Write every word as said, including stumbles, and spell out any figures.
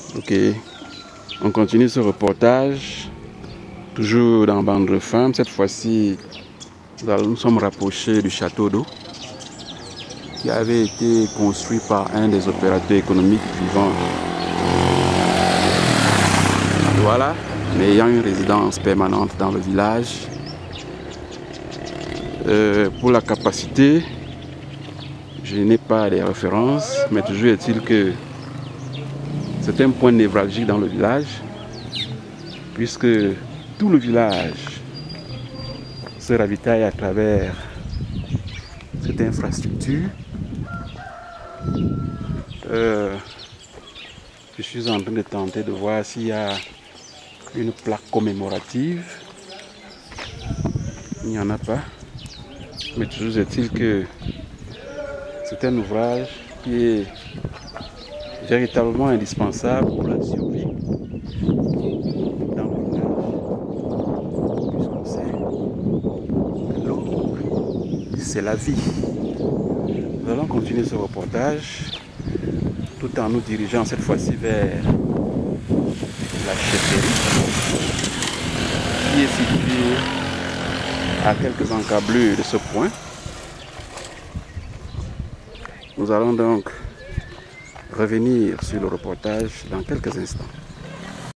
Ok, on continue ce reportage, toujours dans Bande de Femmes. Cette fois-ci, nous sommes rapprochés du château d'eau qui avait été construit par un des opérateurs économiques vivants. Voilà, mais ayant une résidence permanente dans le village. Euh, pour la capacité, je n'ai pas les références, mais toujours est-il que c'est un point névralgique dans le village, puisque tout le village se ravitaille à travers cette infrastructure. Euh, je suis en train de tenter de voir s'il y a une plaque commémorative. Il n'y en a pas, mais toujours est-il que c'est un ouvrage qui est véritablement indispensable pour la survie dans le village, puisqu'on sait que l'eau, c'est la vie. Nous allons continuer ce reportage tout en nous dirigeant cette fois-ci vers la chefferie qui est située à quelques encablures de ce point. Nous allons donc revenir sur le reportage dans quelques instants.